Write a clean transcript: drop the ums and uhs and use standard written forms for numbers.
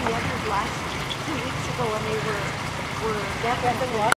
the others last 2 weeks ago, and they were definitely